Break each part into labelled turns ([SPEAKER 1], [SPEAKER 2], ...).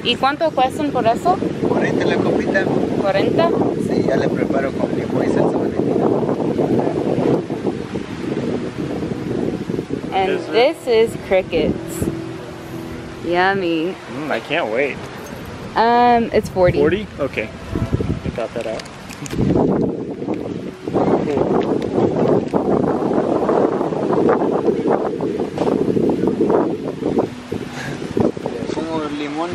[SPEAKER 1] ¿Y cuánto cuestan por eso?
[SPEAKER 2] 40 la copita.
[SPEAKER 1] 40?
[SPEAKER 2] Sí, ya le preparo con limón y salsa valentina.
[SPEAKER 1] And this is crickets. Yummy.
[SPEAKER 3] I can't wait.
[SPEAKER 1] It's 40.
[SPEAKER 3] 40? Okay. I got that out.
[SPEAKER 2] Pongo limón.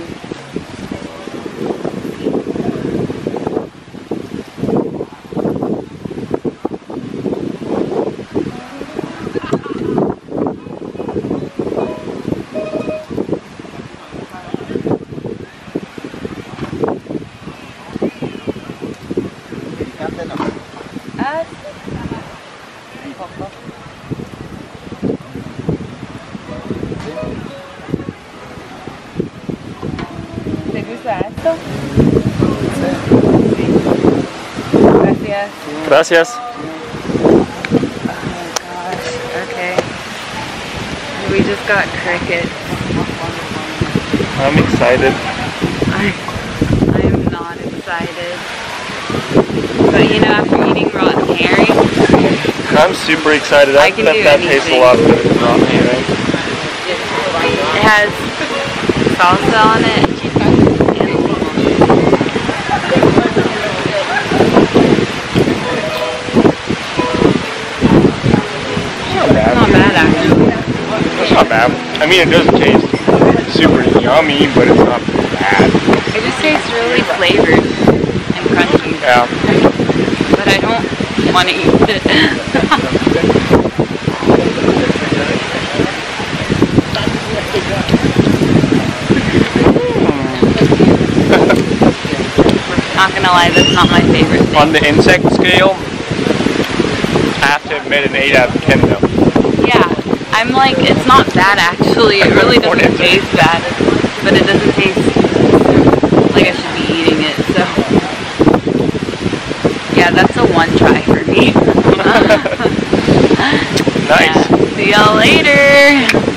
[SPEAKER 1] Un poco. ¿Te gusta esto? Sí. Gracias.
[SPEAKER 3] Gracias.
[SPEAKER 1] Oh gosh, okay. We just got crickets.
[SPEAKER 3] I'm excited.
[SPEAKER 1] I am not excited. But you know, after eating rotten herring,
[SPEAKER 3] I'm super excited.
[SPEAKER 1] I can do
[SPEAKER 3] that tastes a
[SPEAKER 1] anything.
[SPEAKER 3] lot better than ramen herring.
[SPEAKER 1] it has salsa on it. It's not bad actually.
[SPEAKER 3] It's not bad. I mean, it does taste super yummy, but it's not bad.
[SPEAKER 1] It just tastes really flavored and crunchy.
[SPEAKER 3] Yeah.
[SPEAKER 1] But I don't want to eat it. Not gonna lie, that's not my favorite thing.
[SPEAKER 3] On the insect scale, I have to admit an 8 out of 10 though.
[SPEAKER 1] Yeah, I'm like, it's not bad actually. It really doesn't taste bad, but it doesn't taste like I should be eating it. So yeah, that's a 1 try for me.
[SPEAKER 3] Nice.
[SPEAKER 1] Yeah. See y'all later.